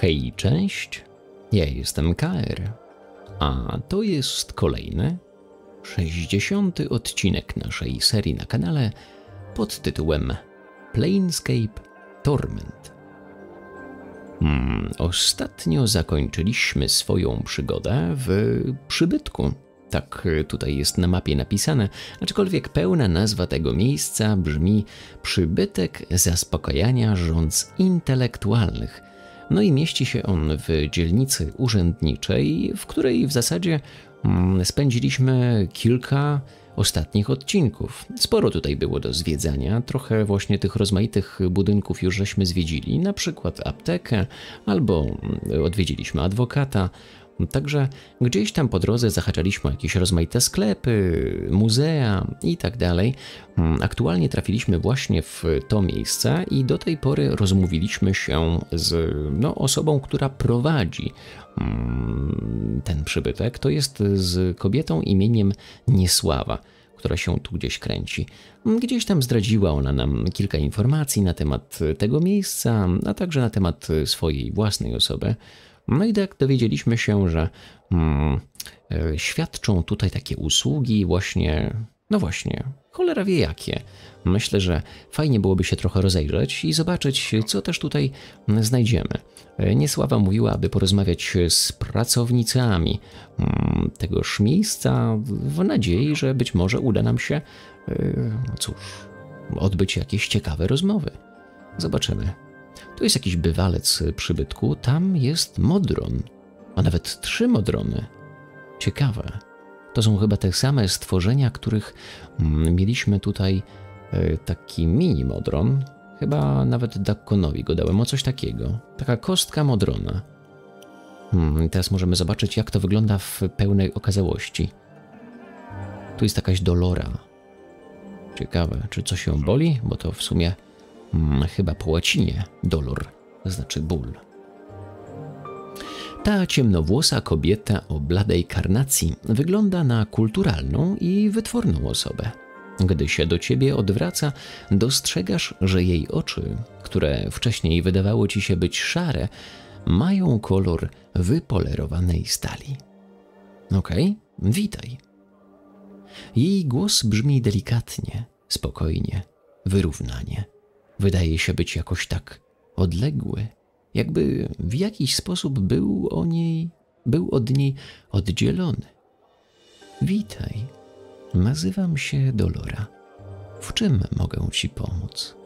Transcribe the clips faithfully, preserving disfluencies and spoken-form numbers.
Hej, cześć, ja jestem K R, a to jest kolejny, sześćdziesiąty odcinek naszej serii na kanale pod tytułem Planescape Torment. Hmm, ostatnio zakończyliśmy swoją przygodę w przybytku. Tak tutaj jest na mapie napisane, aczkolwiek pełna nazwa tego miejsca brzmi Przybytek Zaspokajania Żądz Intelektualnych. No i mieści się on w dzielnicy urzędniczej, w której w zasadzie hmm, spędziliśmy kilka ostatnich odcinków. Sporo tutaj było do zwiedzania, trochę właśnie tych rozmaitych budynków już żeśmy zwiedzili, na przykład aptekę albo odwiedziliśmy adwokata. Także gdzieś tam po drodze zahaczaliśmy o jakieś rozmaite sklepy, muzea i tak dalej. Aktualnie trafiliśmy właśnie w to miejsce i do tej pory rozmówiliśmy się z no, osobą, która prowadzi ten przybytek. To jest z kobietą imieniem Niesława, która się tu gdzieś kręci. Gdzieś tam zdradziła ona nam kilka informacji na temat tego miejsca, a także na temat swojej własnej osoby. No i tak dowiedzieliśmy się, że hmm, e, świadczą tutaj takie usługi właśnie, no właśnie, cholera wie jakie. Myślę, że fajnie byłoby się trochę rozejrzeć i zobaczyć, co też tutaj znajdziemy. Niesława mówiła, aby porozmawiać z pracownicami hmm, tegoż miejsca w nadziei, że być może uda nam się, e, no cóż, odbyć jakieś ciekawe rozmowy. Zobaczymy. Tu jest jakiś bywalec przybytku, tam jest modron, a nawet trzy modrony. Ciekawe. To są chyba te same stworzenia, których mieliśmy tutaj e, taki mini modron. Chyba nawet Dakonowi go dałem, o coś takiego. Taka kostka modrona. Hmm, teraz możemy zobaczyć, jak to wygląda w pełnej okazałości. Tu jest jakaś dolora. Ciekawe, czy coś ją boli? Bo to w sumie... Hmm, chyba po łacinie dolor, znaczy ból. Ta ciemnowłosa kobieta o bladej karnacji wygląda na kulturalną i wytworną osobę. Gdy się do ciebie odwraca, dostrzegasz, że jej oczy, które wcześniej wydawało ci się być szare, mają kolor wypolerowanej stali. Okej, witaj. Jej głos brzmi delikatnie, spokojnie, wyrównanie. Wydaje się być jakoś tak odległy, jakby w jakiś sposób był o niej, był od niej oddzielony. Witaj, nazywam się Dolora. W czym mogę ci pomóc?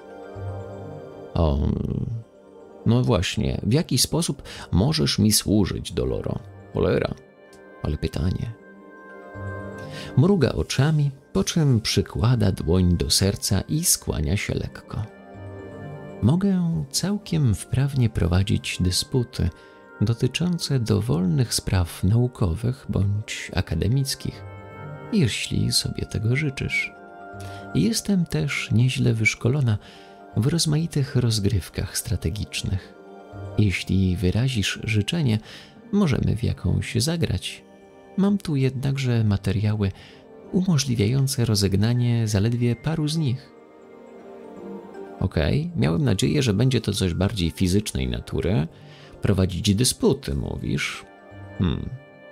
O, no właśnie, w jaki sposób możesz mi służyć, Doloro? Cholera, ale pytanie. Mruga oczami, po czym przykłada dłoń do serca i skłania się lekko. Mogę całkiem wprawnie prowadzić dysputy dotyczące dowolnych spraw naukowych bądź akademickich, jeśli sobie tego życzysz. Jestem też nieźle wyszkolona w rozmaitych rozgrywkach strategicznych. Jeśli wyrazisz życzenie, możemy w jakąś zagrać. Mam tu jednakże materiały umożliwiające rozegnanie zaledwie paru z nich. Okej, okay. Miałem nadzieję, że będzie to coś bardziej fizycznej natury. Prowadzić dysputy, mówisz? Hmm.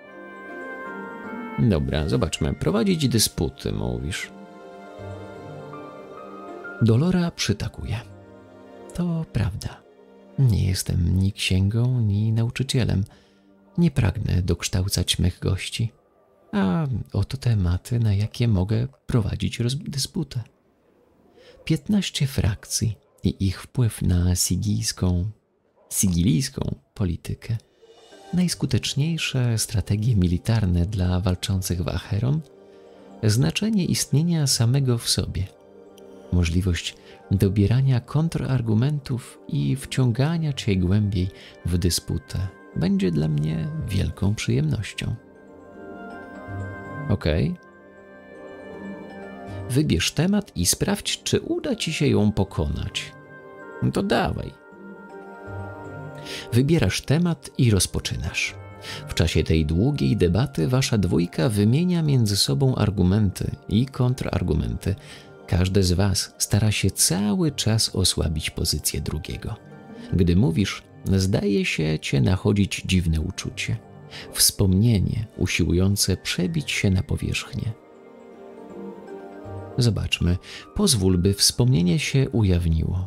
Dobra, zobaczmy. Prowadzić dysputy, mówisz. Dolora przytakuje. To prawda. Nie jestem ni księgą, ni nauczycielem. Nie pragnę dokształcać mych gości. A oto tematy, na jakie mogę prowadzić dysputę. Piętnaście frakcji i ich wpływ na sigijską, sigilijską politykę. Najskuteczniejsze strategie militarne dla walczących w Acheron. Znaczenie istnienia samego w sobie. Możliwość dobierania kontrargumentów i wciągania cię głębiej w dysputę będzie dla mnie wielką przyjemnością. Okej. Okay. Wybierz temat i sprawdź, czy uda ci się ją pokonać. No to dawaj. Wybierasz temat i rozpoczynasz. W czasie tej długiej debaty wasza dwójka wymienia między sobą argumenty i kontrargumenty. Każdy z was stara się cały czas osłabić pozycję drugiego. Gdy mówisz, zdaje się cię nachodzić dziwne uczucie. Wspomnienie usiłujące przebić się na powierzchnię. Zobaczmy, pozwól, by wspomnienie się ujawniło.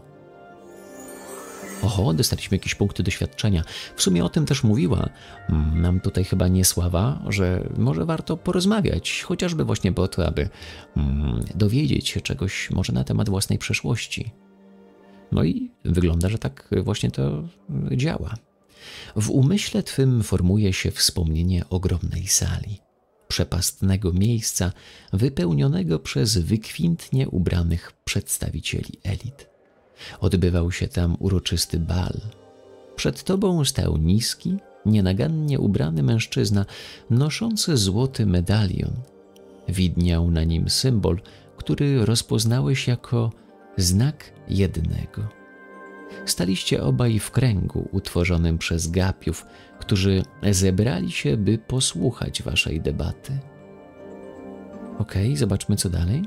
Oho, dostaliśmy jakieś punkty doświadczenia. W sumie o tym też mówiła nam tutaj chyba Niesława, że może warto porozmawiać, chociażby właśnie po to, aby mm, dowiedzieć się czegoś może na temat własnej przeszłości. No i wygląda, że tak właśnie to działa. W umyśle twym formuje się wspomnienie ogromnej sali, przepastnego miejsca wypełnionego przez wykwintnie ubranych przedstawicieli elit. Odbywał się tam uroczysty bal. Przed tobą stał niski, nienagannie ubrany mężczyzna, noszący złoty medalion. Widniał na nim symbol, który rozpoznałeś jako znak jednego. Staliście obaj w kręgu utworzonym przez gapiów, którzy zebrali się, by posłuchać waszej debaty. Okej, okay, zobaczmy co dalej.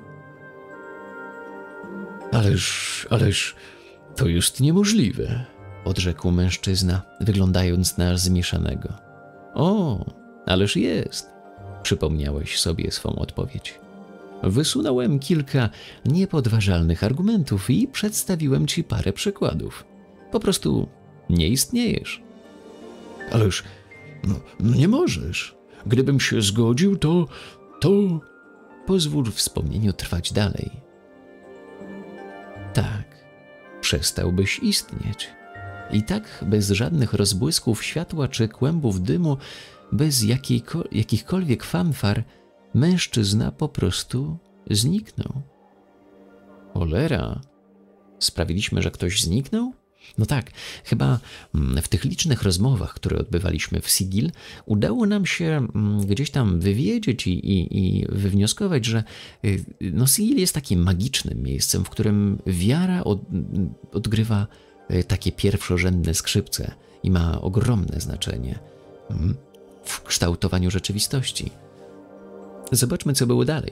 Ależ, ależ, to jest niemożliwe, odrzekł mężczyzna, wyglądając na zmieszanego. O, ależ jest, przypomniałeś sobie swą odpowiedź. Wysunąłem kilka niepodważalnych argumentów i przedstawiłem ci parę przykładów. Po prostu nie istniejesz. Ależ, no, nie możesz. Gdybym się zgodził, to, to... Pozwól wspomnieniu trwać dalej. Tak, przestałbyś istnieć. I tak bez żadnych rozbłysków światła czy kłębów dymu, bez jakiejko- jakichkolwiek fanfar, mężczyzna po prostu zniknął. Cholera, sprawiliśmy, że ktoś zniknął? No tak, chyba w tych licznych rozmowach, które odbywaliśmy w Sigil, udało nam się gdzieś tam wywiedzieć i, i, i wywnioskować, że no Sigil jest takim magicznym miejscem, w którym wiara od, odgrywa takie pierwszorzędne skrzypce i ma ogromne znaczenie w kształtowaniu rzeczywistości. Zobaczmy, co było dalej.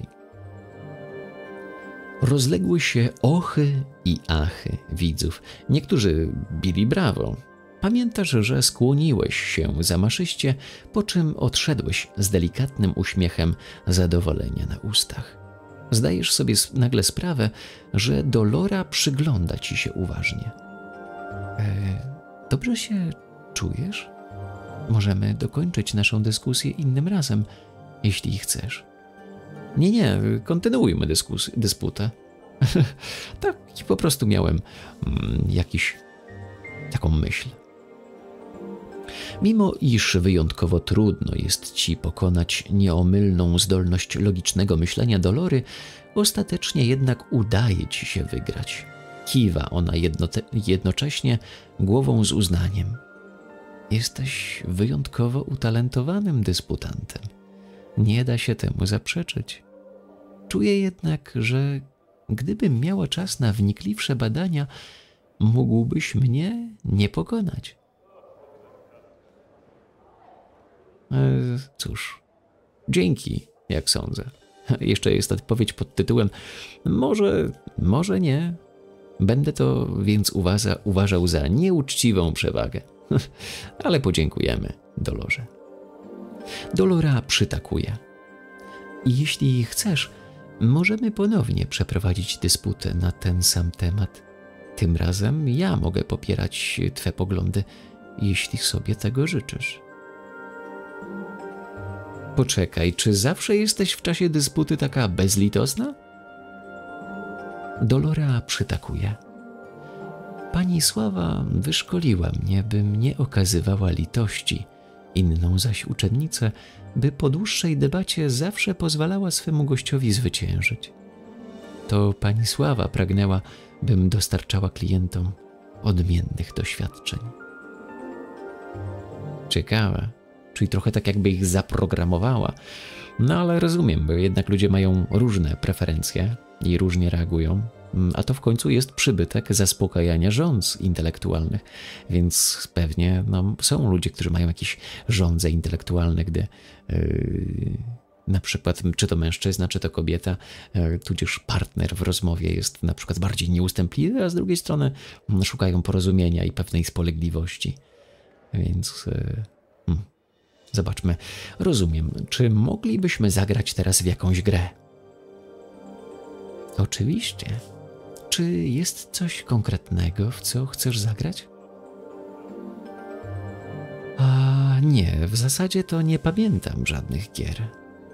Rozległy się ochy i achy widzów. Niektórzy bili brawo. Pamiętasz, że skłoniłeś się zamaszyście, po czym odszedłeś z delikatnym uśmiechem zadowolenia na ustach. Zdajesz sobie nagle sprawę, że Dolora przygląda ci się uważnie. E, dobrze się czujesz? Możemy dokończyć naszą dyskusję innym razem, jeśli chcesz. Nie, nie, kontynuujmy dyskus- dysputę. Tak, po prostu miałem mm, jakiś, taką myśl. Mimo iż wyjątkowo trudno jest ci pokonać nieomylną zdolność logicznego myślenia Dolory, ostatecznie jednak udaje ci się wygrać. Kiwa ona jednote- jednocześnie głową z uznaniem. Jesteś wyjątkowo utalentowanym dysputantem. Nie da się temu zaprzeczyć. Czuję jednak, że gdybym miała czas na wnikliwsze badania, mógłbyś mnie nie pokonać. E, cóż, dzięki, jak sądzę. Jeszcze jest odpowiedź pod tytułem może, może nie. Będę to więc uważa, uważał za nieuczciwą przewagę. Ale podziękujemy Dolorze. Dolora przytakuje. Jeśli chcesz, możemy ponownie przeprowadzić dysputę na ten sam temat. Tym razem ja mogę popierać twe poglądy, jeśli sobie tego życzysz. Poczekaj, czy zawsze jesteś w czasie dysputy taka bezlitosna? Dolora przytakuje. Pani Sława wyszkoliła mnie, bym nie okazywała litości, inną zaś uczennicę, by po dłuższej debacie zawsze pozwalała swemu gościowi zwyciężyć. To pani Sława pragnęła, bym dostarczała klientom odmiennych doświadczeń. Ciekawe, czyli trochę tak jakby ich zaprogramowała. No ale rozumiem, bo jednak ludzie mają różne preferencje i różnie reagują, a to w końcu jest przybytek zaspokajania żądz intelektualnych, więc pewnie no, są ludzie, którzy mają jakieś żądze intelektualne, gdy yy, Na przykład, czy to mężczyzna, czy to kobieta, tudzież partner w rozmowie jest na przykład bardziej nieustępliwy, a z drugiej strony szukają porozumienia i pewnej spolegliwości. Więc hmm, zobaczmy. Rozumiem. Czy moglibyśmy zagrać teraz w jakąś grę? Oczywiście. Czy jest coś konkretnego, w co chcesz zagrać? A nie, w zasadzie to nie pamiętam żadnych gier.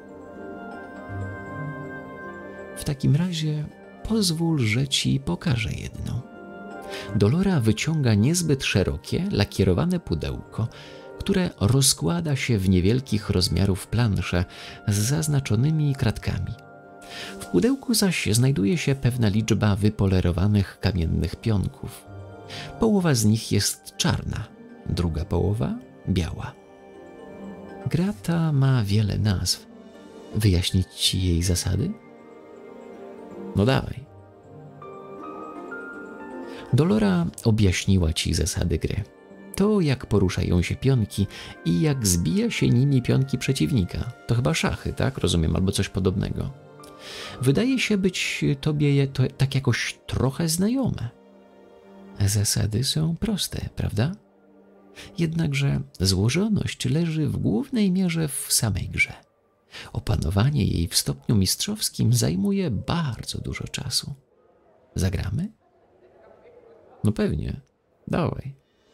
W takim razie pozwól, że ci pokażę jedną. Dolora wyciąga niezbyt szerokie, lakierowane pudełko, które rozkłada się w niewielkich rozmiarów plansze z zaznaczonymi kratkami. W pudełku zaś znajduje się pewna liczba wypolerowanych kamiennych pionków. Połowa z nich jest czarna, druga połowa biała. Gra ta ma wiele nazw. Wyjaśnić ci jej zasady? No dawaj. Dolora objaśniła ci zasady gry. To, jak poruszają się pionki i jak zbija się nimi pionki przeciwnika. To chyba szachy, tak? Rozumiem, albo coś podobnego. Wydaje się być tobie to tak jakoś trochę znajome. Zasady są proste, prawda? Jednakże złożoność leży w głównej mierze w samej grze. Opanowanie jej w stopniu mistrzowskim zajmuje bardzo dużo czasu. Zagramy? No pewnie. Dawaj.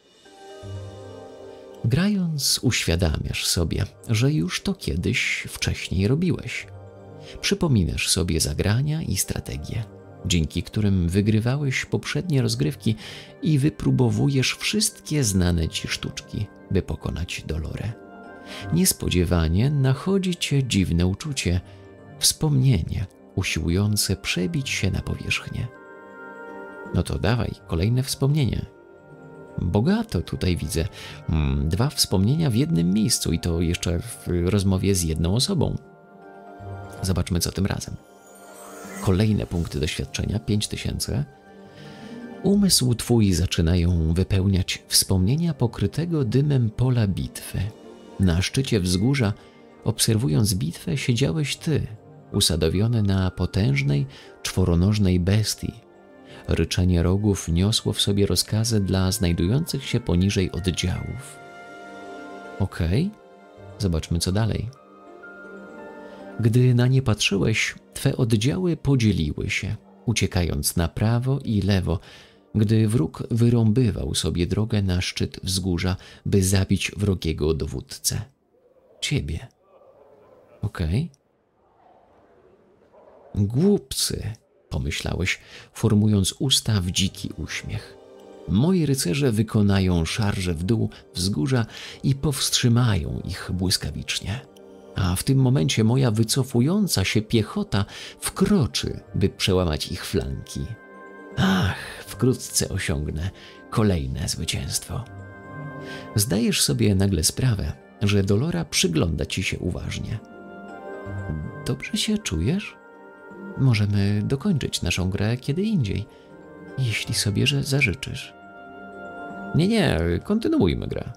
Grając uświadamiasz sobie, że już to kiedyś wcześniej robiłeś. Przypominasz sobie zagrania i strategie, dzięki którym wygrywałeś poprzednie rozgrywki i wypróbowujesz wszystkie znane ci sztuczki, by pokonać Dolorę. Niespodziewanie nachodzi cię dziwne uczucie, wspomnienie usiłujące przebić się na powierzchnię. No to dawaj, kolejne wspomnienie. Bogato tutaj widzę. Dwa wspomnienia w jednym miejscu i to jeszcze w rozmowie z jedną osobą. Zobaczmy, co tym razem. Kolejne punkty doświadczenia, pięć tysięcy. Umysł twój zaczynają wypełniać wspomnienia pokrytego dymem pola bitwy. Na szczycie wzgórza, obserwując bitwę, siedziałeś ty, usadowiony na potężnej, czworonożnej bestii. Ryczenie rogów niosło w sobie rozkazy dla znajdujących się poniżej oddziałów. Okej, zobaczmy, co dalej. Gdy na nie patrzyłeś, twe oddziały podzieliły się, uciekając na prawo i lewo, gdy wróg wyrąbywał sobie drogę na szczyt wzgórza, by zabić wrogiego dowódcę. Ciebie. Okej. Głupcy, pomyślałeś, formując usta w dziki uśmiech. Moi rycerze wykonają szarże w dół wzgórza i powstrzymają ich błyskawicznie. A w tym momencie moja wycofująca się piechota wkroczy, by przełamać ich flanki. Ach, wkrótce osiągnę kolejne zwycięstwo. Zdajesz sobie nagle sprawę, że Dolora przygląda ci się uważnie. Dobrze się czujesz? Możemy dokończyć naszą grę kiedy indziej, jeśli sobie że zażyczysz. Nie, nie, kontynuujmy grę.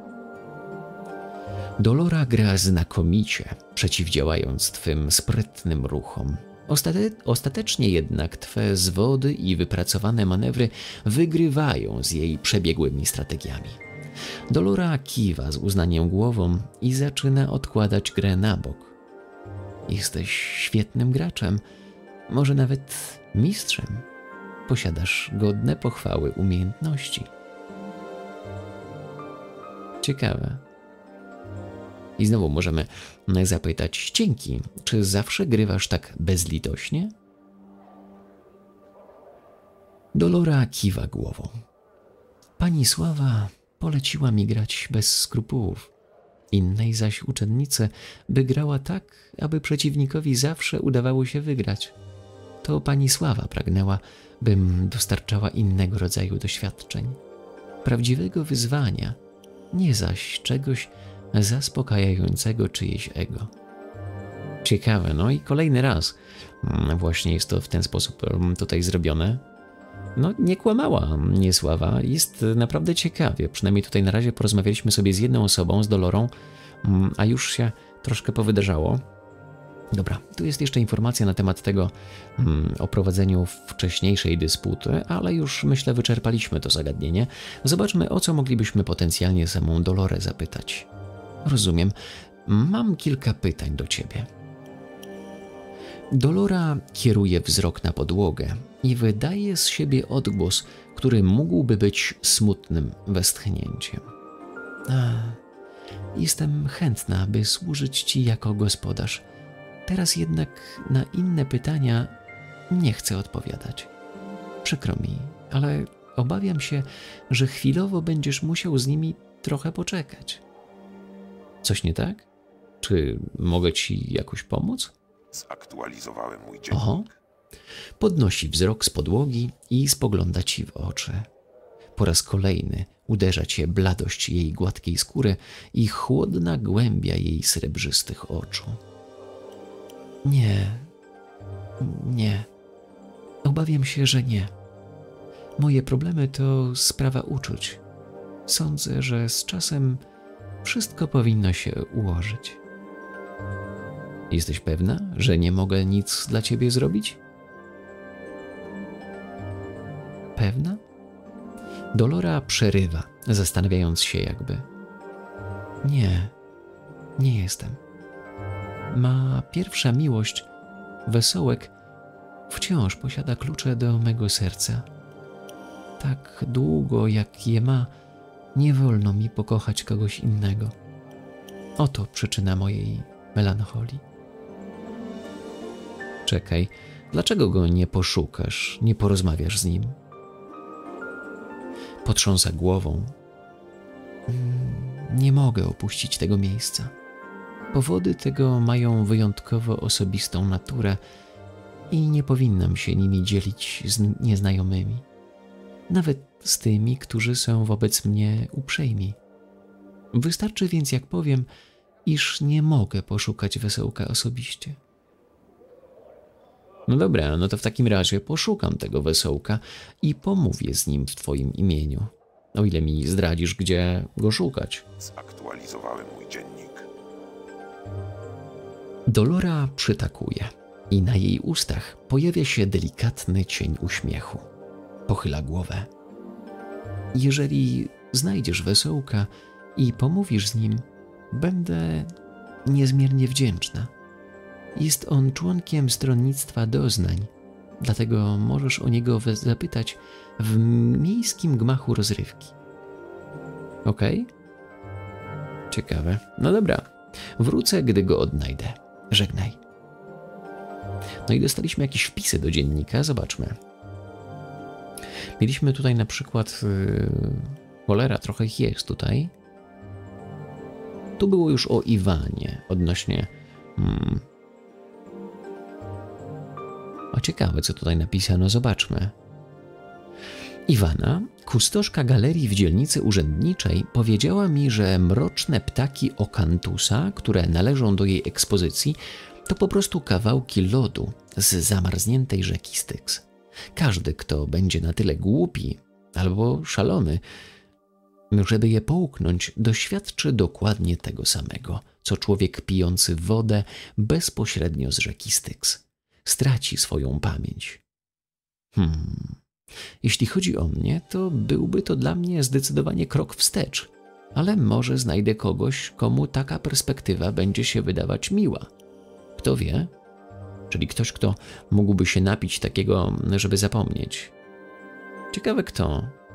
Dolora gra znakomicie, przeciwdziałając twym sprytnym ruchom. Ostate ostatecznie jednak twe zwody i wypracowane manewry wygrywają z jej przebiegłymi strategiami. Dolora kiwa z uznaniem głową i zaczyna odkładać grę na bok. Jesteś świetnym graczem, może nawet mistrzem. Posiadasz godne pochwały umiejętności. Ciekawe. I znowu możemy zapytać Cienki, czy zawsze grywasz tak bezlitośnie? Dolora kiwa głową. Pani Sława poleciła mi grać bez skrupułów. Innej zaś uczennicy by grała tak, aby przeciwnikowi zawsze udawało się wygrać. To pani Sława pragnęła, bym dostarczała innego rodzaju doświadczeń. Prawdziwego wyzwania, nie zaś czegoś zaspokajającego czyjeś ego. Ciekawe, no i kolejny raz właśnie jest to w ten sposób tutaj zrobione. No nie kłamała Niesława, jest naprawdę ciekawie, przynajmniej tutaj na razie porozmawialiśmy sobie z jedną osobą, z Dolorą, a już się troszkę powydarzało. Dobra, tu jest jeszcze informacja na temat tego hmm, o prowadzeniu wcześniejszej dysputy, ale już myślę wyczerpaliśmy to zagadnienie. Zobaczmy, o co moglibyśmy potencjalnie samą Dolorę zapytać. Rozumiem. Mam kilka pytań do ciebie. Dolora kieruje wzrok na podłogę i wydaje z siebie odgłos, który mógłby być smutnym westchnięciem. A, jestem chętna, by służyć ci jako gospodarz. Teraz jednak na inne pytania nie chcę odpowiadać. Przykro mi, ale obawiam się, że chwilowo będziesz musiał z nimi trochę poczekać. Coś nie tak? Czy mogę ci jakoś pomóc? Zaktualizowałem mój dziennik. Oho. Podnosi wzrok z podłogi i spogląda ci w oczy. Po raz kolejny uderza cię bladość jej gładkiej skóry i chłodna głębia jej srebrzystych oczu. Nie, nie. Obawiam się, że nie. Moje problemy to sprawa uczuć. Sądzę, że z czasem wszystko powinno się ułożyć. Jesteś pewna, że nie mogę nic dla ciebie zrobić? Pewna? Dolora przerywa, zastanawiając się jakby. Nie, nie jestem. Ma pierwsza miłość, Wesołek, wciąż posiada klucze do mego serca. Tak długo jak je ma, nie wolno mi pokochać kogoś innego. Oto przyczyna mojej melancholii. Czekaj, dlaczego go nie poszukasz, nie porozmawiasz z nim? Potrząsa głową. Nie mogę opuścić tego miejsca. Powody tego mają wyjątkowo osobistą naturę i nie powinnam się nimi dzielić z nieznajomymi. Nawet z tymi, którzy są wobec mnie uprzejmi. Wystarczy więc, jak powiem, iż nie mogę poszukać Wesołka osobiście. No dobra, no to w takim razie poszukam tego Wesołka i pomówię z nim w twoim imieniu. O ile mi zdradzisz, gdzie go szukać. Zaktualizowałem mój dziennik. Dolora przytakuje i na jej ustach pojawia się delikatny cień uśmiechu. Pochyla głowę. Jeżeli znajdziesz Wesołka i pomówisz z nim, będę niezmiernie wdzięczna. Jest on członkiem stronnictwa doznań, dlatego możesz o niego zapytać w miejskim gmachu rozrywki. Okej? Ciekawe. No dobra. Wrócę, gdy go odnajdę. Żegnaj. No i dostaliśmy jakieś wpisy do dziennika. Zobaczmy. Mieliśmy tutaj na przykład... Yy, cholera, trochę ich jest tutaj. Tu było już o Iwanie, odnośnie... Hmm, O, ciekawe, co tutaj napisano. Zobaczmy. Iwana, kustoszka galerii w dzielnicy urzędniczej, powiedziała mi, że mroczne ptaki Okantusa, które należą do jej ekspozycji, to po prostu kawałki lodu z zamarzniętej rzeki Styx. Każdy, kto będzie na tyle głupi albo szalony, żeby je połknąć, doświadczy dokładnie tego samego, co człowiek pijący wodę bezpośrednio z rzeki Styx. Straci swoją pamięć. Hmm. Jeśli chodzi o mnie, to byłby to dla mnie zdecydowanie krok wstecz, ale może znajdę kogoś, komu taka perspektywa będzie się wydawać miła. Kto wie? Czyli ktoś, kto mógłby się napić takiego, żeby zapomnieć. Ciekawe kto.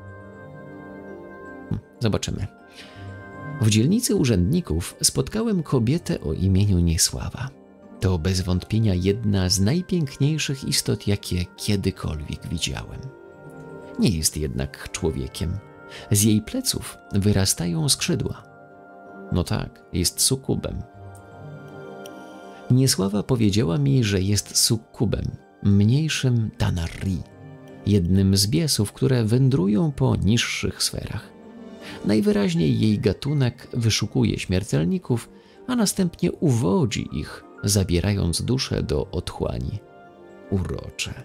Hm, zobaczymy. W dzielnicy urzędników spotkałem kobietę o imieniu Niesława. To bez wątpienia jedna z najpiękniejszych istot, jakie kiedykolwiek widziałem. Nie jest jednak człowiekiem. Z jej pleców wyrastają skrzydła. No tak, jest sukubem. Niesława powiedziała mi, że jest sukubem, mniejszym Tanarri, jednym z biesów, które wędrują po niższych sferach. Najwyraźniej jej gatunek wyszukuje śmiertelników, a następnie uwodzi ich, zabierając duszę do otchłani. Urocze.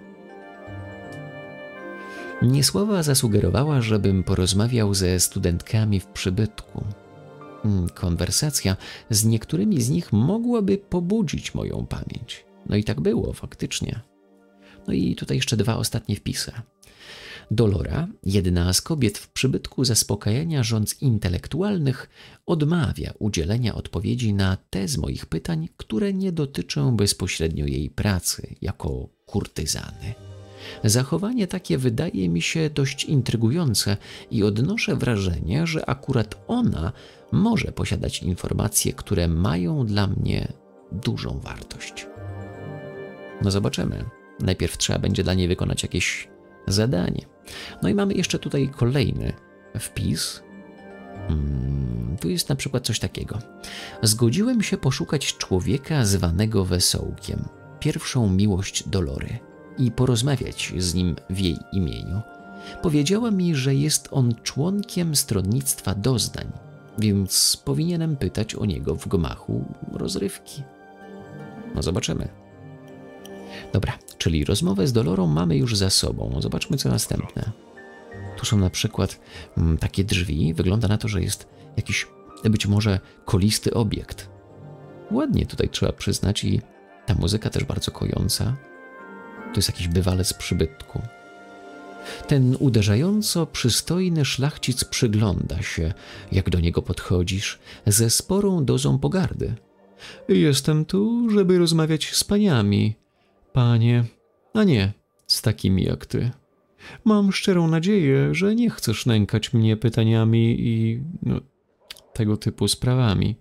Niesława zasugerowała, żebym porozmawiał ze studentkami w przybytku. konwersacja z niektórymi z nich mogłaby pobudzić moją pamięć. No i tak było, faktycznie. No i tutaj jeszcze dwa ostatnie wpisy. Dolora, jedna z kobiet w przybytku zaspokajania żądz intelektualnych, odmawia udzielenia odpowiedzi na te z moich pytań, które nie dotyczą bezpośrednio jej pracy jako kurtyzany. Zachowanie takie wydaje mi się dość intrygujące i odnoszę wrażenie, że akurat ona może posiadać informacje, które mają dla mnie dużą wartość. No zobaczymy. Najpierw trzeba będzie dla niej wykonać jakieś zadanie. No i mamy jeszcze tutaj kolejny wpis. Hmm, tu jest na przykład coś takiego. Zgodziłem się poszukać człowieka zwanego Wesołkiem, pierwszą miłość Dolory, i porozmawiać z nim w jej imieniu. Powiedziała mi, że jest on członkiem stronnictwa doznań, więc powinienem pytać o niego w gmachu rozrywki. No zobaczymy. Dobra, czyli rozmowę z Dolorą mamy już za sobą. Zobaczmy, co następne. Tu są na przykład mm, takie drzwi. Wygląda na to, że jest jakiś być może kolisty obiekt. Ładnie tutaj trzeba przyznać i ta muzyka też bardzo kojąca. To jest jakiś bywalec przybytku. Ten uderzająco przystojny szlachcic przygląda się, jak do niego podchodzisz, ze sporą dozą pogardy. Jestem tu, żeby rozmawiać z paniami, panie, a nie z takimi jak ty. Mam szczerą nadzieję, że nie chcesz nękać mnie pytaniami i no, tego typu sprawami.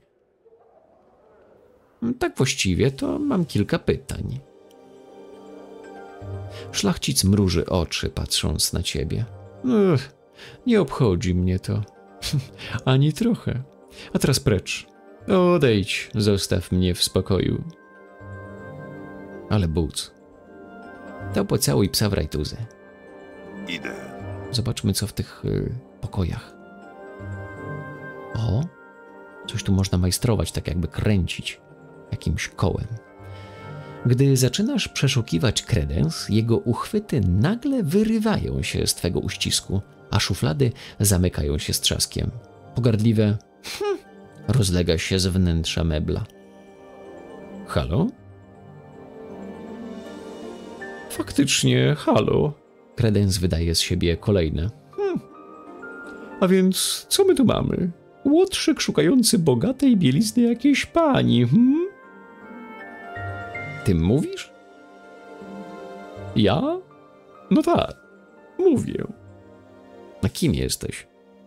Tak właściwie to mam kilka pytań. Szlachcic mruży oczy, patrząc na ciebie. Ech, nie obchodzi mnie to. Ani trochę. A teraz precz. Odejdź, zostaw mnie w spokoju. Ale Boots. To pocałuj psa w rajtuzę. Idę. Zobaczmy, co w tych y, pokojach. O, coś tu można majstrować, tak jakby kręcić jakimś kołem. Gdy zaczynasz przeszukiwać kredens, jego uchwyty nagle wyrywają się z twego uścisku, a szuflady zamykają się z trzaskiem. Pogardliwe hm, rozlega się z wnętrza mebla. Halo? Faktycznie, halo. Kredens wydaje z siebie kolejne. Hm. A więc co my tu mamy? Łotrzyk szukający bogatej bielizny jakiejś pani, hm? Ty mówisz? Ja? No tak, mówię. A kim jesteś?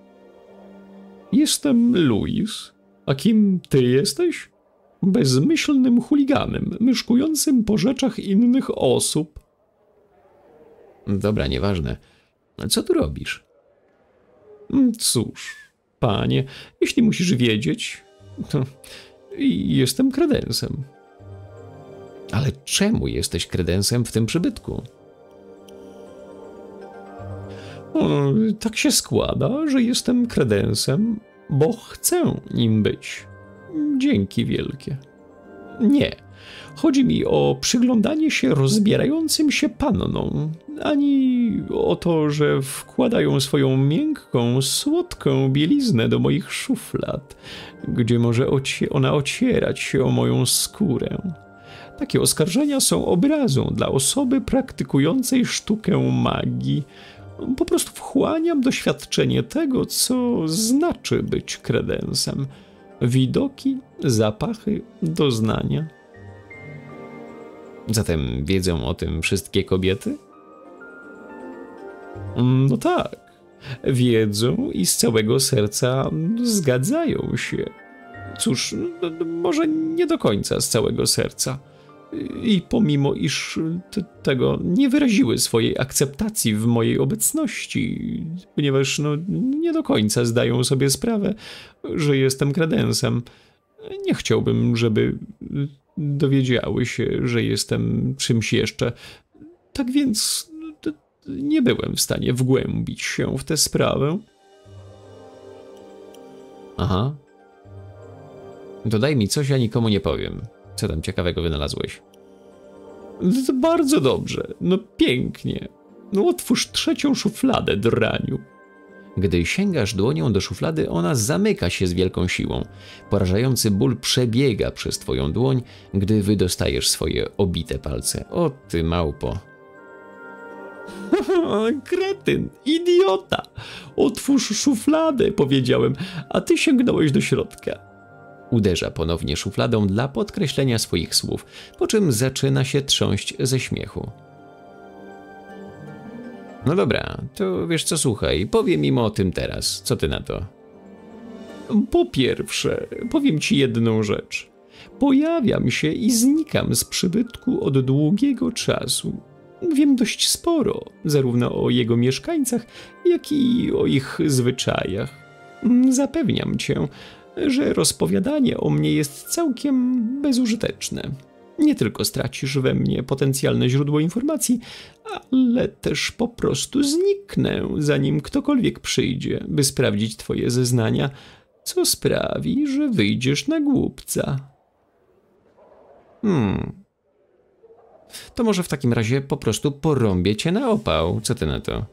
Jestem Louis. A kim ty jesteś? Bezmyślnym chuliganem, myszkującym po rzeczach innych osób. Dobra, nieważne. Co tu robisz? Cóż, panie, jeśli musisz wiedzieć, to jestem kredensem. Ale czemu jesteś kredensem w tym przybytku? O, tak się składa, że jestem kredensem, bo chcę nim być. Dzięki wielkie. Nie. Chodzi mi o przyglądanie się rozbierającym się pannom, ani o to, że wkładają swoją miękką, słodką bieliznę do moich szuflad, gdzie może ocie- ona ocierać się o moją skórę. Takie oskarżenia są obrazą dla osoby praktykującej sztukę magii. Po prostu wchłaniam doświadczenie tego, co znaczy być kredensem. Widoki, zapachy, doznania. Zatem wiedzą o tym wszystkie kobiety? No tak, wiedzą i z całego serca zgadzają się. Cóż, może nie do końca z całego serca. I pomimo iż te, tego nie wyraziły swojej akceptacji w mojej obecności, ponieważ no, nie do końca zdają sobie sprawę, że jestem kredensem. Nie chciałbym, żeby dowiedziały się, że jestem czymś jeszcze. Tak więc nie byłem w stanie wgłębić się w tę sprawę. Aha. Dodaj mi coś, ja nikomu nie powiem. Co tam ciekawego wynalazłeś? To bardzo dobrze. No pięknie. No otwórz trzecią szufladę, draniu. Gdy sięgasz dłonią do szuflady, ona zamyka się z wielką siłą. Porażający ból przebiega przez twoją dłoń, gdy wydostajesz swoje obite palce. O ty małpo. Kretyn, idiota! Otwórz szufladę, powiedziałem, a ty sięgnąłeś do środka. Uderza ponownie szufladą dla podkreślenia swoich słów, po czym zaczyna się trząść ze śmiechu. No dobra, to wiesz co, słuchaj, powiem im o tym teraz. Co ty na to? Po pierwsze, powiem ci jedną rzecz. Pojawiam się i znikam z przybytku od długiego czasu. Wiem dość sporo, zarówno o jego mieszkańcach, jak i o ich zwyczajach. Zapewniam cię, że rozpowiadanie o mnie jest całkiem bezużyteczne. Nie tylko stracisz we mnie potencjalne źródło informacji, ale też po prostu zniknę, zanim ktokolwiek przyjdzie, by sprawdzić twoje zeznania, co sprawi, że wyjdziesz na głupca. Hmm... To może w takim razie po prostu porąbię cię na opał. Co ty na to?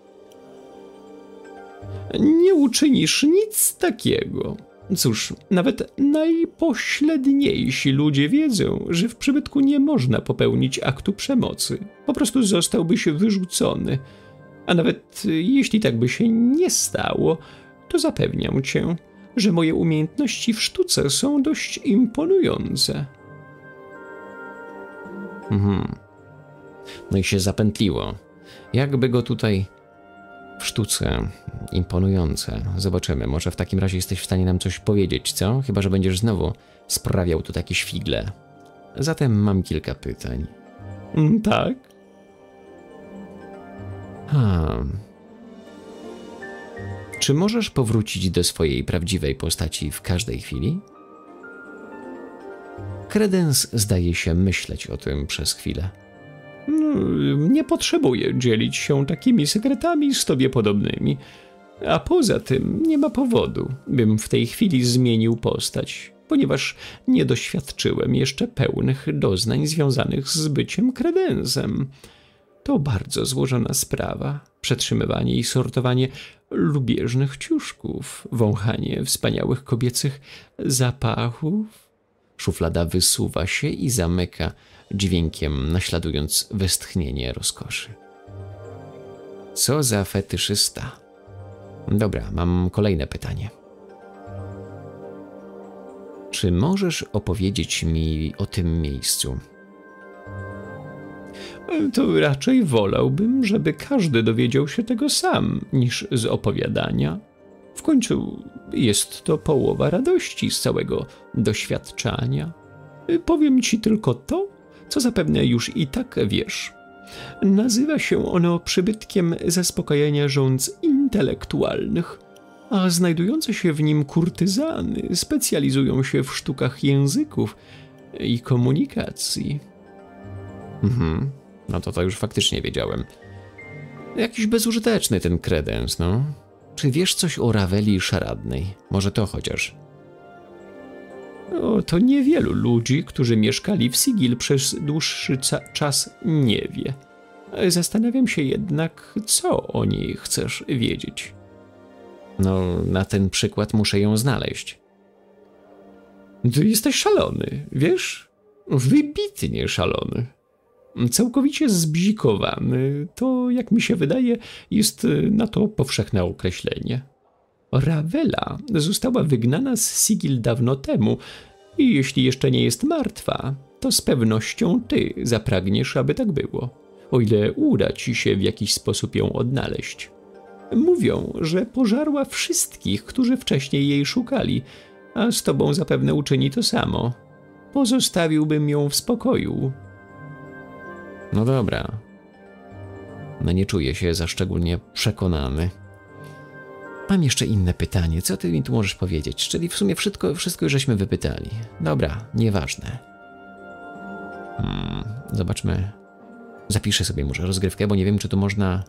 Nie uczynisz nic takiego. Cóż, nawet najpośredniejsi ludzie wiedzą, że w przybytku nie można popełnić aktu przemocy. Po prostu zostałbyś wyrzucony. A nawet jeśli tak by się nie stało, to zapewniam cię, że moje umiejętności w sztuce są dość imponujące. Mhm. No i się zapętliło. Jakby go tutaj w sztuce imponujące. Zobaczymy. Może w takim razie jesteś w stanie nam coś powiedzieć, co? Chyba że będziesz znowu sprawiał tu takie świgle. Zatem mam kilka pytań. Mm, tak? Ha. Czy możesz powrócić do swojej prawdziwej postaci w każdej chwili? Kredens zdaje się myśleć o tym przez chwilę. Nie potrzebuję dzielić się takimi sekretami z tobie podobnymi. A poza tym nie ma powodu, bym w tej chwili zmienił postać, ponieważ nie doświadczyłem jeszcze pełnych doznań związanych z byciem Kredensem. To bardzo złożona sprawa. Przetrzymywanie i sortowanie lubieżnych ciuszków, wąchanie wspaniałych kobiecych zapachów. Szuflada wysuwa się i zamyka dźwiękiem, naśladując westchnienie rozkoszy. Co za fetyszysta. Dobra, mam kolejne pytanie. Czy możesz opowiedzieć mi o tym miejscu? To raczej wolałbym, żeby każdy dowiedział się tego sam, niż z opowiadania. W końcu jest to połowa radości z całego doświadczania. Powiem ci tylko to, co zapewne już i tak wiesz. Nazywa się ono przybytkiem zaspokajania żądz intelektualnych, a znajdujące się w nim kurtyzany specjalizują się w sztukach języków i komunikacji. Mhm, no to to już faktycznie wiedziałem. Jakiś bezużyteczny ten kredens, no. Czy wiesz coś o Raweli Szaradnej? Może to chociaż. O, to niewielu ludzi, którzy mieszkali w Sigil przez dłuższy czas, nie wie. Zastanawiam się jednak, co o niej chcesz wiedzieć. No, na ten przykład muszę ją znaleźć. Ty jesteś szalony, wiesz? Wybitnie szalony. Całkowicie zbzikowany, to jak mi się wydaje, jest na to powszechne określenie. Rawela została wygnana z Sigil dawno temu i jeśli jeszcze nie jest martwa, to z pewnością ty zapragniesz, aby tak było, o ile uda ci się w jakiś sposób ją odnaleźć. Mówią, że pożarła wszystkich, którzy wcześniej jej szukali, a z tobą zapewne uczyni to samo. Pozostawiłbym ją w spokoju. No dobra. No nie czuję się za szczególnie przekonany. Mam jeszcze inne pytanie. Co ty mi tu możesz powiedzieć? Czyli w sumie wszystko, wszystko już żeśmy wypytali. Dobra, nieważne. Hmm, zobaczmy. Zapiszę sobie może rozgrywkę, bo nie wiem, czy tu można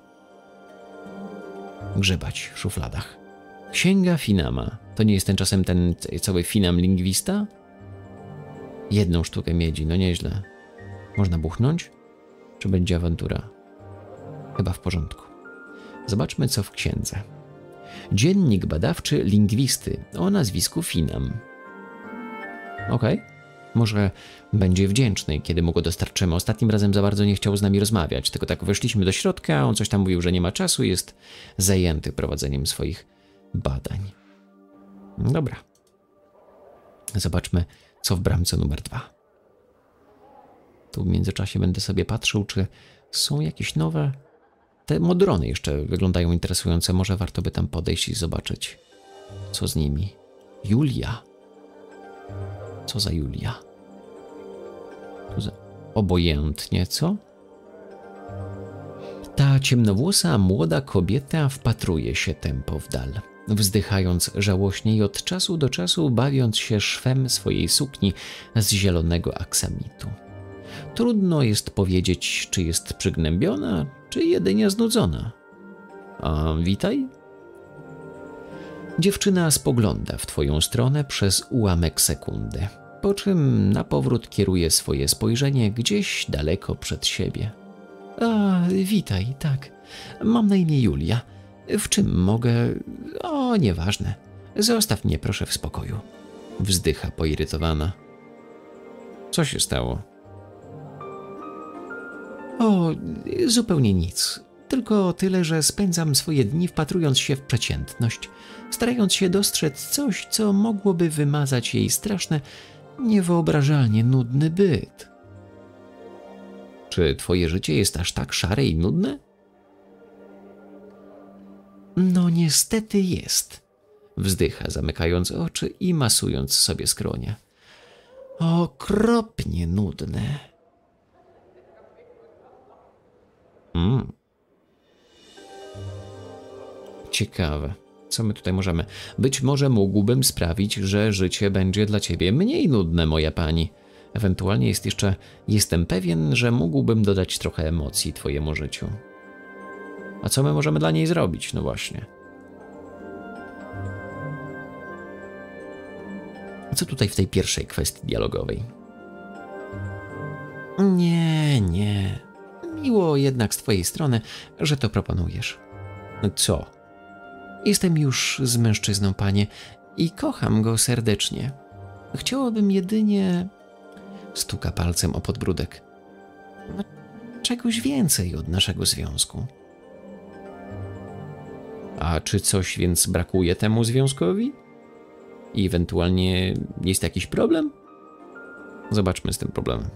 grzebać w szufladach. Księga Finama. To nie jest ten czasem ten cały Finam lingwista? Jedną sztukę miedzi, no nieźle. Można buchnąć? Czy będzie awantura? Chyba w porządku. Zobaczmy, co w księdze. Dziennik badawczy lingwisty o nazwisku Finam. Okej. Okay. Może będzie wdzięczny, kiedy mu go dostarczymy. Ostatnim razem za bardzo nie chciał z nami rozmawiać, tylko tak weszliśmy do środka, a on coś tam mówił, że nie ma czasu, jest zajęty prowadzeniem swoich badań. Dobra. Zobaczmy, co w bramce numer dwa. Tu w międzyczasie będę sobie patrzył, czy są jakieś nowe... Te modrony jeszcze wyglądają interesujące. Może warto by tam podejść i zobaczyć, co z nimi. Julia. Co za Julia? To za... Obojętnie, co? Ta ciemnowłosa, młoda kobieta wpatruje się tempo w dal, wzdychając żałośnie i od czasu do czasu bawiąc się szwem swojej sukni z zielonego aksamitu. Trudno jest powiedzieć, czy jest przygnębiona, czy jedynie znudzona. A witaj? Dziewczyna spogląda w twoją stronę przez ułamek sekundy, po czym na powrót kieruje swoje spojrzenie gdzieś daleko przed siebie. A, witaj, tak. Mam na imię Julia. W czym mogę... O, nieważne. Zostaw mnie proszę w spokoju. Wzdycha poirytowana. Co się stało? O, zupełnie nic. Tylko tyle, że spędzam swoje dni wpatrując się w przeciętność, starając się dostrzec coś, co mogłoby wymazać jej straszny, niewyobrażalnie nudny byt. Czy twoje życie jest aż tak szare i nudne? No niestety jest. Wzdycha, zamykając oczy i masując sobie skronie. Okropnie nudne. Mm. Ciekawe, co my tutaj możemy... Być może mógłbym sprawić, że życie będzie dla ciebie mniej nudne, moja pani. Ewentualnie jest jeszcze... Jestem pewien, że mógłbym dodać trochę emocji twojemu życiu. A co my możemy dla niej zrobić? No właśnie. Co tutaj w tej pierwszej kwestii dialogowej? Nie, nie. Miło jednak z twojej strony, że to proponujesz. Co? Jestem już z mężczyzną, panie, i kocham go serdecznie. Chciałabym jedynie... Stuka palcem o podbródek. Czegoś więcej od naszego związku. A czy coś więc brakuje temu związkowi? I ewentualnie jest jakiś problem? Zobaczmy z tym problemem.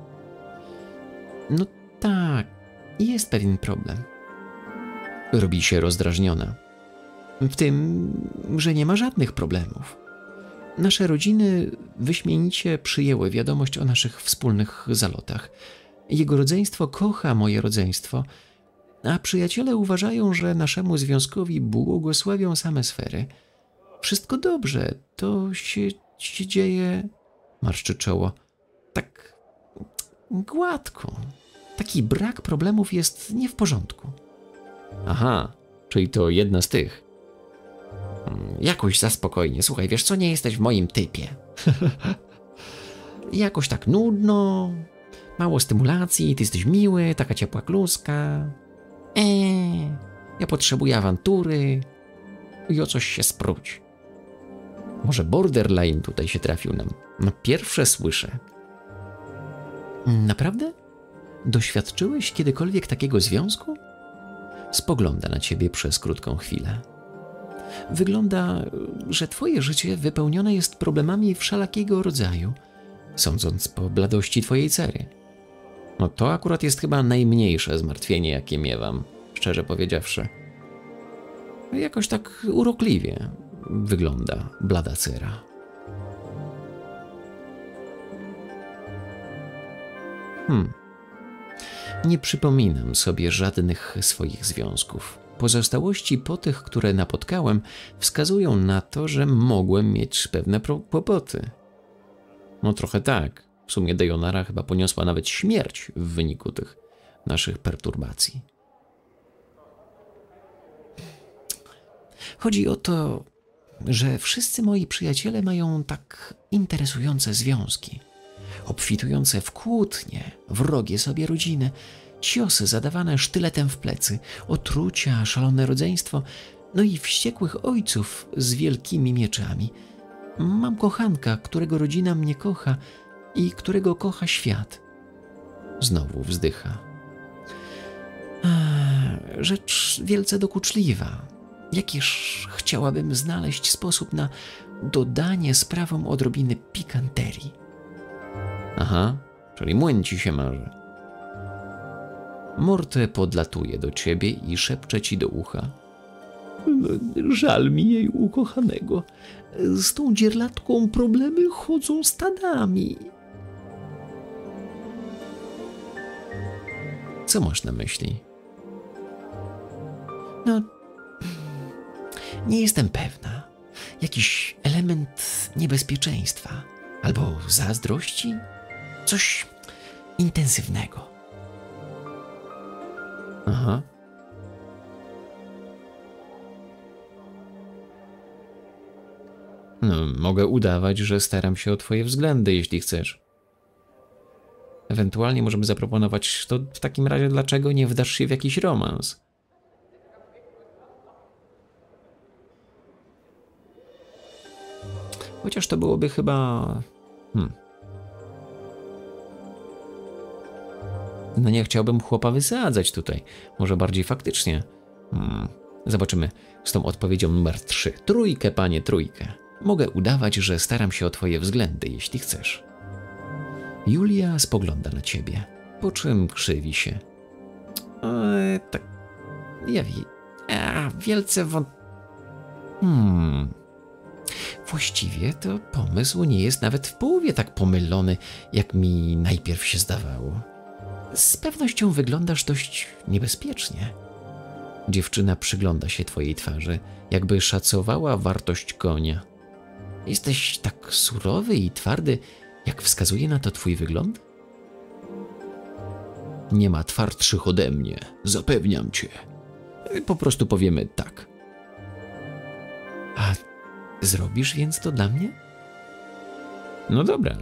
No tak, jest pewien problem. Robi się rozdrażniona. W tym, że nie ma żadnych problemów. Nasze rodziny wyśmienicie przyjęły wiadomość o naszych wspólnych zalotach. Jego rodzeństwo kocha moje rodzeństwo, a przyjaciele uważają, że naszemu związkowi błogosławią same sfery. Wszystko dobrze, to się, się dzieje... Marszczy czoło. Tak gładko. Taki brak problemów jest nie w porządku. Aha, czyli to jedna z tych. Jakoś za spokojnie. Słuchaj, wiesz co, nie jesteś w moim typie. Jakoś tak nudno, mało stymulacji, ty jesteś miły, taka ciepła kluska. Eee, ja potrzebuję awantury i o coś się spróć. Może borderline tutaj się trafił nam. No pierwsze słyszę. Naprawdę? Doświadczyłeś kiedykolwiek takiego związku? Spogląda na ciebie przez krótką chwilę. Wygląda, że twoje życie wypełnione jest problemami wszelakiego rodzaju, sądząc po bladości twojej cery. No to akurat jest chyba najmniejsze zmartwienie, jakie miewam, szczerze powiedziawszy. Jakoś tak urokliwie wygląda blada cera. Hmm. Nie przypominam sobie żadnych swoich związków. Pozostałości po tych, które napotkałem, wskazują na to, że mogłem mieć pewne kłopoty. No trochę tak. W sumie Dejonara chyba poniosła nawet śmierć w wyniku tych naszych perturbacji. Chodzi o to, że wszyscy moi przyjaciele mają tak interesujące związki, obfitujące w kłótnie, wrogie sobie rodziny, ciosy zadawane sztyletem w plecy, otrucia, szalone rodzeństwo, no i wściekłych ojców z wielkimi mieczami. Mam kochanka, którego rodzina mnie kocha i którego kocha świat. Znowu wzdycha. Eee, rzecz wielce dokuczliwa. Jakiż chciałabym znaleźć sposób na dodanie sprawom odrobiny pikanterii. Aha, czyli młyn ci się marzy. Morte podlatuje do ciebie i szepcze ci do ucha. Żal mi jej ukochanego. Z tą dzierlatką problemy chodzą stadami. Co masz na myśli? No, nie jestem pewna. Jakiś element niebezpieczeństwa albo zazdrości? Coś intensywnego. Aha. No, mogę udawać, że staram się o twoje względy, jeśli chcesz. Ewentualnie możemy zaproponować, to w takim razie dlaczego nie wdasz się w jakiś romans? Chociaż to byłoby chyba... Hmm. No nie chciałbym chłopa wysadzać tutaj. Może bardziej faktycznie. Hmm. Zobaczymy z tą odpowiedzią numer trzy. Trójkę, panie, trójkę. Mogę udawać, że staram się o twoje względy, jeśli chcesz. Julia spogląda na ciebie, po czym krzywi się. Eee, tak... Ja wie... A, wielce wąt... Hmm... Właściwie to pomysł nie jest nawet w połowie tak pomylony, jak mi najpierw się zdawało. Z pewnością wyglądasz dość niebezpiecznie. Dziewczyna przygląda się twojej twarzy, jakby szacowała wartość konia. Jesteś tak surowy i twardy, jak wskazuje na to twój wygląd? Nie ma twardszych ode mnie, zapewniam cię. Po prostu powiemy tak. A zrobisz więc to dla mnie? No dobra.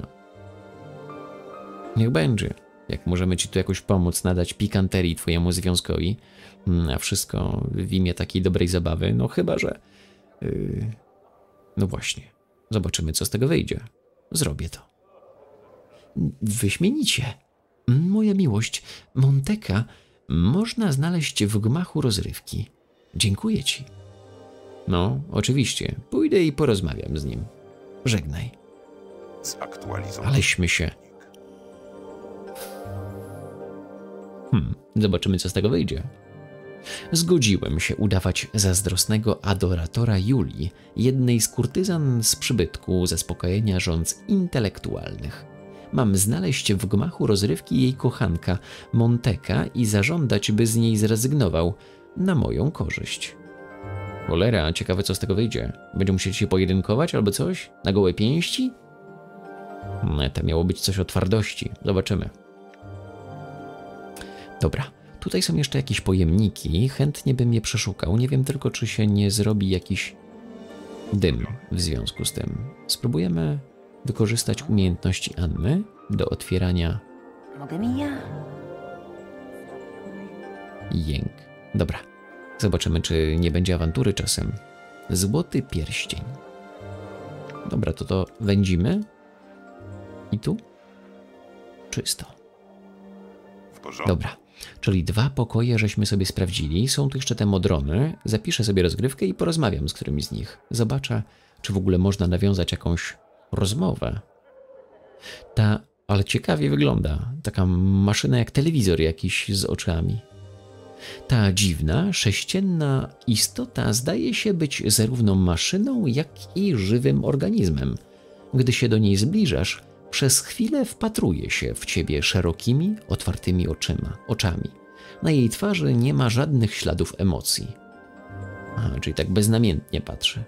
Niech będzie. Jak możemy ci tu jakoś pomóc, nadać pikanterii twojemu związkowi, a wszystko w imię takiej dobrej zabawy, no chyba, że... Yy... No właśnie. Zobaczymy, co z tego wyjdzie. Zrobię to. Wyśmienicie. Moja miłość, Monteka można znaleźć w gmachu rozrywki. Dziękuję ci. No, oczywiście. Pójdę i porozmawiam z nim. Żegnaj. Aleśmy się. Hmm, zobaczymy, co z tego wyjdzie. Zgodziłem się udawać zazdrosnego adoratora Julii, jednej z kurtyzan z przybytku zaspokojenia żądz intelektualnych. Mam znaleźć w gmachu rozrywki jej kochanka, Monteka, i zażądać, by z niej zrezygnował, na moją korzyść. Cholera, ciekawe, co z tego wyjdzie. Będzie musiał się pojedynkować albo coś? Na gołe pięści? No, to miało być coś o twardości. Zobaczymy. Dobra, tutaj są jeszcze jakieś pojemniki. Chętnie bym je przeszukał. Nie wiem tylko, czy się nie zrobi jakiś dym w związku z tym. Spróbujemy wykorzystać umiejętności Anny do otwierania... Mogę mi ja? Jęk. Dobra. Zobaczymy, czy nie będzie awantury czasem. Złoty pierścień. Dobra, to to wędzimy. I tu? Czysto. Dobra, czyli dwa pokoje żeśmy sobie sprawdzili. Są tu jeszcze te modrony. Zapiszę sobie rozgrywkę i porozmawiam z którymś z nich. Zobaczę, czy w ogóle można nawiązać jakąś rozmowę. Ta, ale ciekawie wygląda. Taka maszyna jak telewizor jakiś z oczami. Ta dziwna, sześcienna istota zdaje się być zarówno maszyną, jak i żywym organizmem. Gdy się do niej zbliżasz, przez chwilę wpatruje się w ciebie szerokimi, otwartymi oczyma, oczami. Na jej twarzy nie ma żadnych śladów emocji. A, czyli tak beznamiętnie patrzy.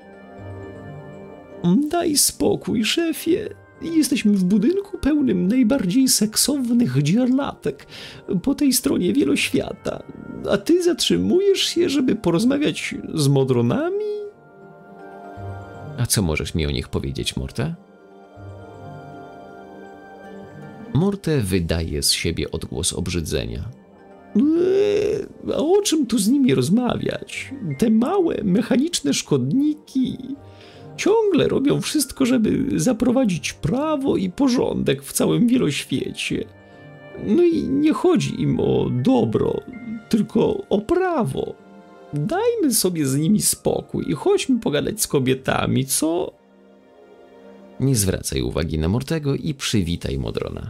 Daj spokój, szefie. Jesteśmy w budynku pełnym najbardziej seksownych dzierlatek po tej stronie wieloświata. A ty zatrzymujesz się, żeby porozmawiać z modronami? A co możesz mi o nich powiedzieć, Morte? Morte wydaje z siebie odgłos obrzydzenia. Eee, A o czym tu z nimi rozmawiać? Te małe, mechaniczne szkodniki ciągle robią wszystko, żeby zaprowadzić prawo i porządek w całym wieloświecie. No i nie chodzi im o dobro, tylko o prawo. Dajmy sobie z nimi spokój i chodźmy pogadać z kobietami, co? Nie zwracaj uwagi na Mortego i przywitaj Modrona.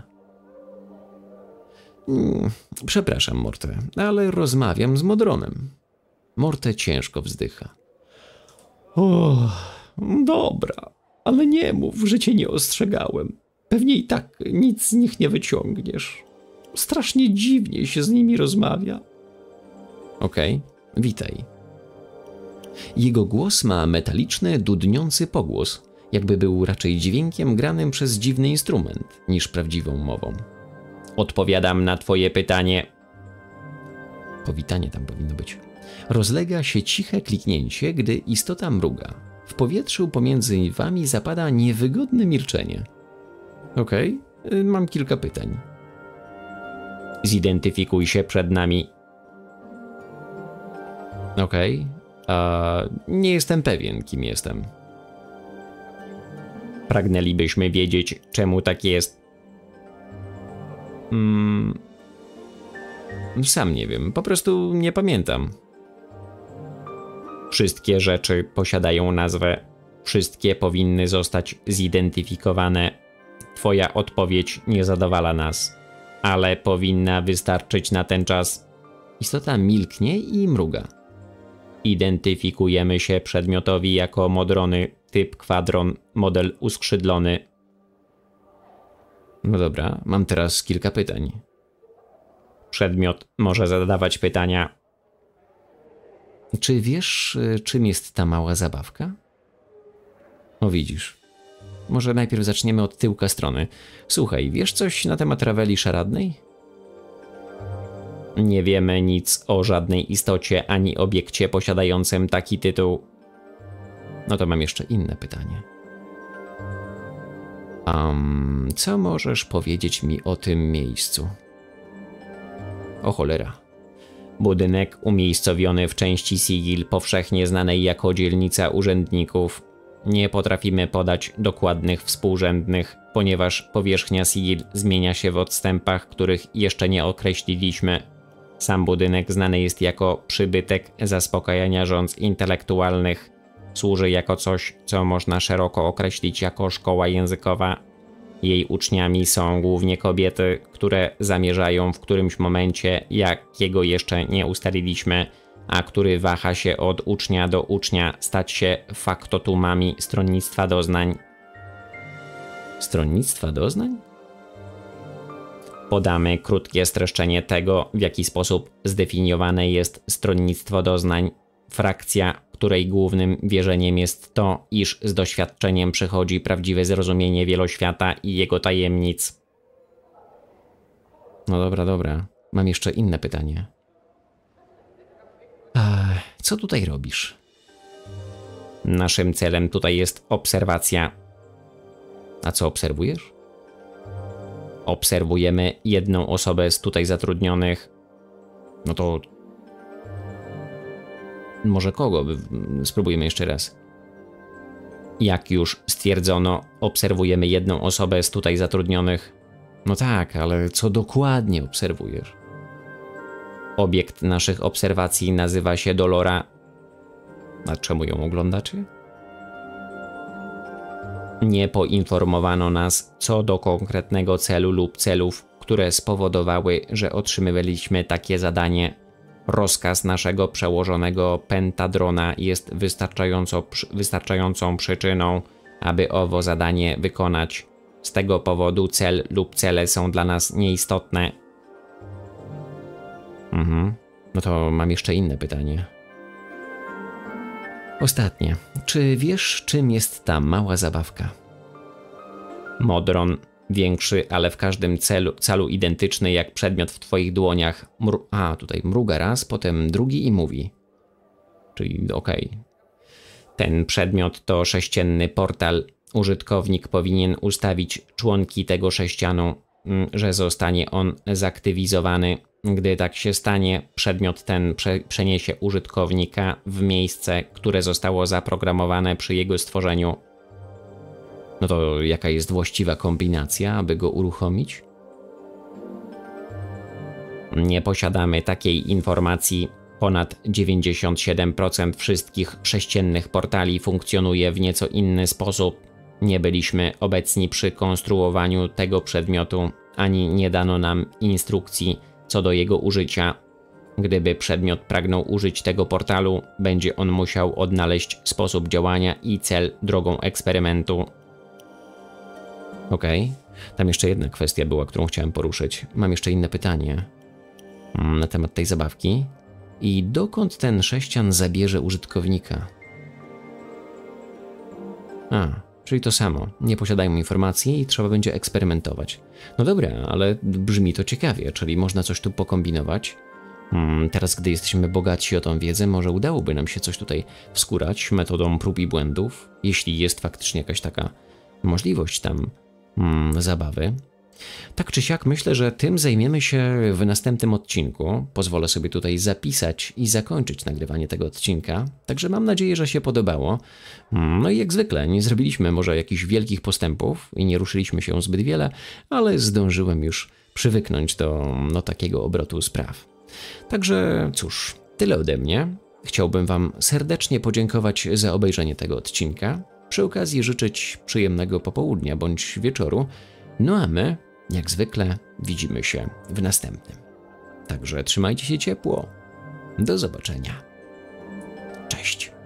Hmm, przepraszam, Morte, ale rozmawiam z Modronem. Morte ciężko wzdycha. O, dobra, ale nie mów, że cię nie ostrzegałem. Pewnie i tak nic z nich nie wyciągniesz. Strasznie dziwnie się z nimi rozmawia. Okej, okay, witaj. Jego głos ma metaliczny, dudniący pogłos, jakby był raczej dźwiękiem granym przez dziwny instrument, niż prawdziwą mową. Odpowiadam na twoje pytanie. Powitanie tam powinno być. Rozlega się ciche kliknięcie, gdy istota mruga. W powietrzu pomiędzy wami zapada niewygodne milczenie. Okej, okay, mam kilka pytań. Zidentyfikuj się przed nami. Okej, okay. Nie jestem pewien, kim jestem. Pragnęlibyśmy wiedzieć, czemu tak jest. Hmm, sam nie wiem, po prostu nie pamiętam. Wszystkie rzeczy posiadają nazwę. Wszystkie powinny zostać zidentyfikowane. Twoja odpowiedź nie zadowala nas, ale powinna wystarczyć na ten czas. Istota milknie i mruga. Identyfikujemy się przedmiotowi jako modrony, typ kwadron, model uskrzydlony. No dobra, mam teraz kilka pytań. Przedmiot może zadawać pytania. Czy wiesz, czym jest ta mała zabawka? O, widzisz. Może najpierw zaczniemy od tyłka strony. Słuchaj, wiesz coś na temat Raveli Szaradnej? Nie wiemy nic o żadnej istocie ani obiekcie posiadającym taki tytuł. No to mam jeszcze inne pytanie. Um, co możesz powiedzieć mi o tym miejscu? O cholera. Budynek umiejscowiony w części Sigil, powszechnie znanej jako dzielnica urzędników. Nie potrafimy podać dokładnych współrzędnych, ponieważ powierzchnia Sigil zmienia się w odstępach, których jeszcze nie określiliśmy. Sam budynek znany jest jako przybytek zaspokajania żądz intelektualnych. Służy jako coś, co można szeroko określić jako szkoła językowa. Jej uczniami są głównie kobiety, które zamierzają w którymś momencie, jakiego jeszcze nie ustaliliśmy, a który waha się od ucznia do ucznia, stać się faktotumami stronnictwa doznań. Stronnictwa doznań? Podamy krótkie streszczenie tego, w jaki sposób zdefiniowane jest stronnictwo doznań. Frakcja, której głównym wierzeniem jest to, iż z doświadczeniem przychodzi prawdziwe zrozumienie wieloświata i jego tajemnic. No dobra, dobra. Mam jeszcze inne pytanie. A co tutaj robisz? Naszym celem tutaj jest obserwacja. A co obserwujesz? Obserwujemy jedną osobę z tutaj zatrudnionych. No to... Może kogo? Spróbujemy jeszcze raz. Jak już stwierdzono, obserwujemy jedną osobę z tutaj zatrudnionych. No tak, ale co dokładnie obserwujesz? Obiekt naszych obserwacji nazywa się Dolora. A czemu ją oglądacie? Nie poinformowano nas co do konkretnego celu lub celów, które spowodowały, że otrzymywaliśmy takie zadanie. Rozkaz naszego przełożonego Pentadrona jest wystarczająco, wystarczającą przyczyną, aby owo zadanie wykonać. Z tego powodu cel lub cele są dla nas nieistotne. Mhm. No to mam jeszcze inne pytanie. Ostatnie. Czy wiesz, czym jest ta mała zabawka? Modron. Większy, ale w każdym celu, calu identyczny jak przedmiot w twoich dłoniach. Mru A, tutaj mruga raz, potem drugi i mówi. Czyli okej. Okay. Ten przedmiot to sześcienny portal. Użytkownik powinien ustawić członki tego sześcianu, że zostanie on zaktywizowany. Gdy tak się stanie, przedmiot ten prze przeniesie użytkownika w miejsce, które zostało zaprogramowane przy jego stworzeniu. No to jaka jest właściwa kombinacja, aby go uruchomić? Nie posiadamy takiej informacji. Ponad dziewięćdziesiąt siedem procent wszystkich sześciennych portali funkcjonuje w nieco inny sposób. Nie byliśmy obecni przy konstruowaniu tego przedmiotu, ani nie dano nam instrukcji co do jego użycia. Gdyby przedmiot pragnął użyć tego portalu, będzie on musiał odnaleźć sposób działania i cel drogą eksperymentu. Okej, okay. Tam jeszcze jedna kwestia była, którą chciałem poruszyć. Mam jeszcze inne pytanie na temat tej zabawki. I dokąd ten sześcian zabierze użytkownika? A, czyli to samo. Nie posiadają informacji i trzeba będzie eksperymentować. No dobra, ale brzmi to ciekawie, czyli można coś tu pokombinować. Hmm, teraz, gdy jesteśmy bogatsi o tą wiedzę, może udałoby nam się coś tutaj wskórać metodą prób i błędów, jeśli jest faktycznie jakaś taka możliwość tam hmm, zabawy. Tak czy siak myślę, że tym zajmiemy się w następnym odcinku. Pozwolę sobie tutaj zapisać i zakończyć nagrywanie tego odcinka. Także mam nadzieję, że się podobało. No i jak zwykle nie zrobiliśmy może jakichś wielkich postępów i nie ruszyliśmy się zbyt wiele, ale zdążyłem już przywyknąć do no, takiego obrotu spraw. Także cóż, tyle ode mnie. Chciałbym Wam serdecznie podziękować za obejrzenie tego odcinka. Przy okazji życzyć przyjemnego popołudnia bądź wieczoru. No a my, jak zwykle, widzimy się w następnym. Także trzymajcie się ciepło. Do zobaczenia. Cześć.